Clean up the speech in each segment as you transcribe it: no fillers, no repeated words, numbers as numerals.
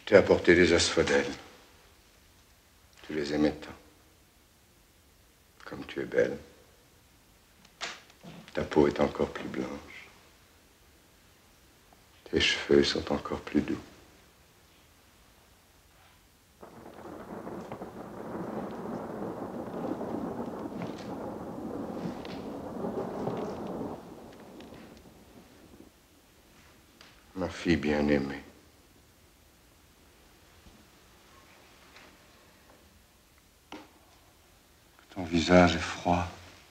t'ai apporté des asphodèles. Tu les aimais tant. Comme tu es belle. Ta peau est encore plus blanche. Tes cheveux sont encore plus doux. Ma fille bien-aimée. Ton visage est froid.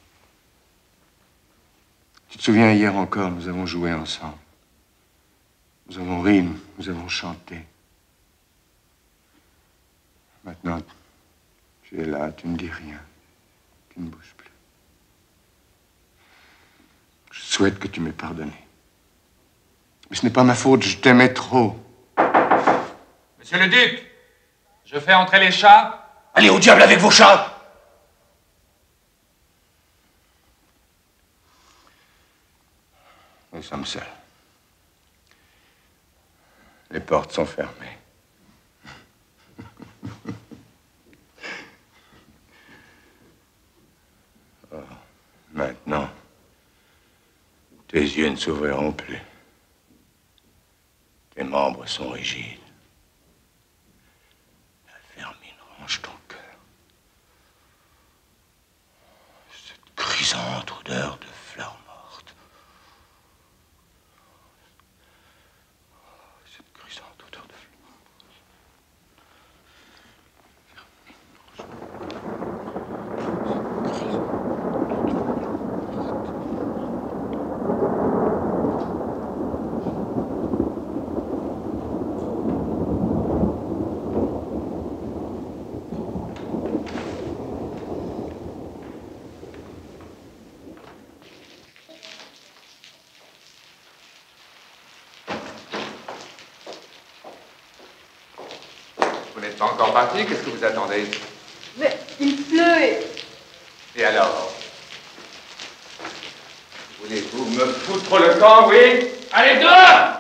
Tu te souviens, hier encore, nous avons joué ensemble. Nous avons ri, nous avons chanté. Maintenant, tu es là, tu ne dis rien. Tu ne bouges plus. Je souhaite que tu m'aies pardonné. Mais ce n'est pas ma faute, je t'aimais trop. Monsieur le duc, je fais entrer les chats. Allez au diable avec vos chats! Nous sommes seuls. Les portes sont fermées. Oh, maintenant, tes yeux ne s'ouvriront plus. Tes membres sont rigides. La vermine ronge ton cœur. Cette grisante odeur de fleurs mortes. Cette grisante odeur de fleurs Vous n'êtes pas encore parti, qu'est-ce que vous attendez? Mais il pleut Et alors? Voulez-vous me foutre le camp, oui? Allez, dehors!